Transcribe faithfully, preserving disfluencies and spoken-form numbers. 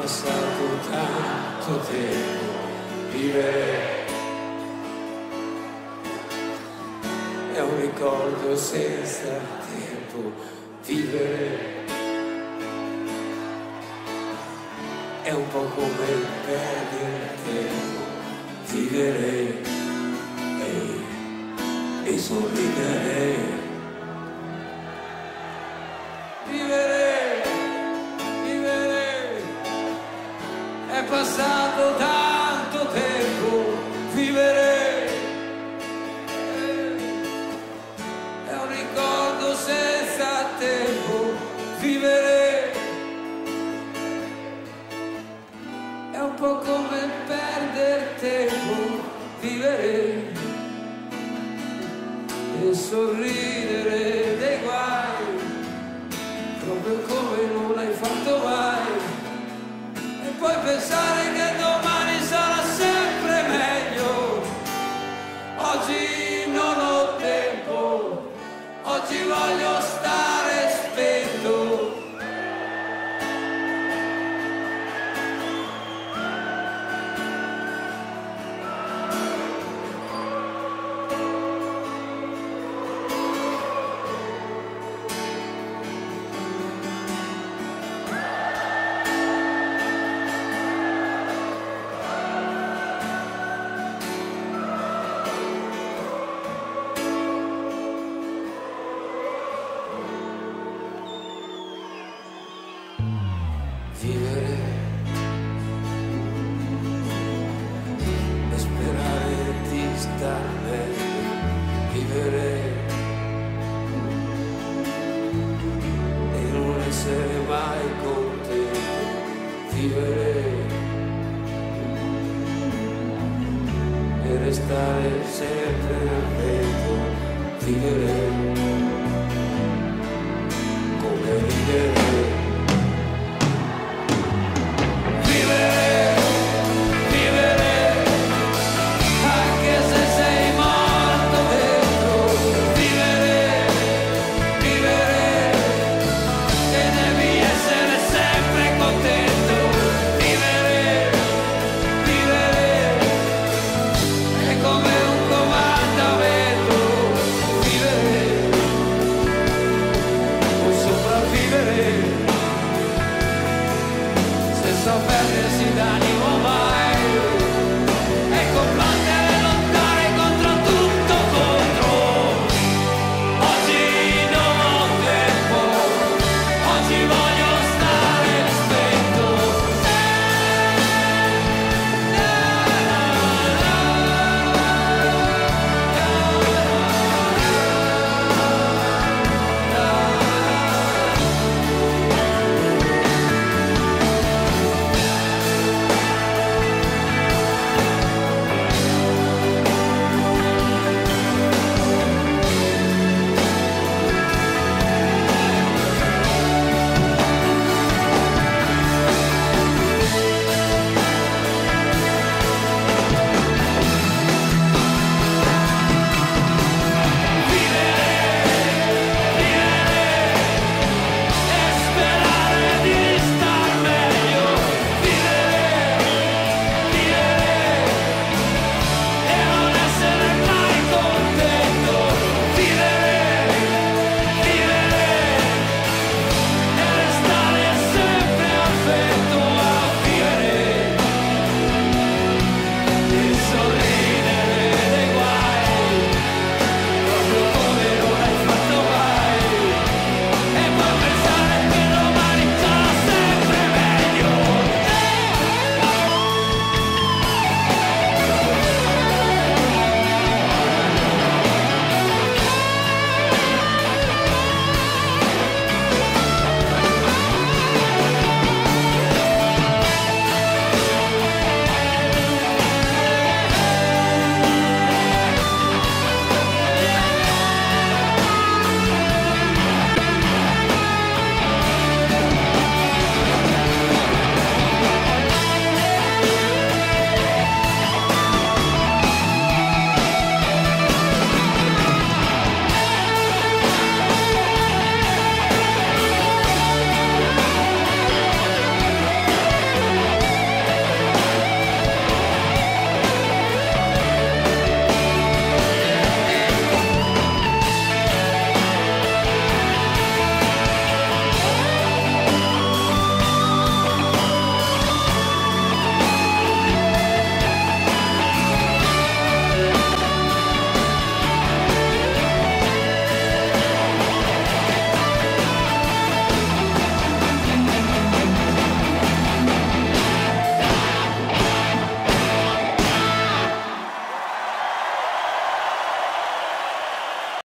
passato tanto tempo, vivere è un ricordo senza tempo, vivere è un po' come perdere tempo, vivere e, e sorridere. Vivere, vivere, è passato tanto tempo, vivere è un ricordo senza tempo, vivere è un po' come perdere tempo, vivere e sorridere dei guai, proprio come non l'hai fatto mai, e poi pensare che domani sarà sempre meglio. Oggi non ho tempo, oggi voglio stare spento. Vivere e sperare di star meglio, vivere e non essere mai contento, vivere e restare sempre nel vento, vivere come ridere. So perdersi da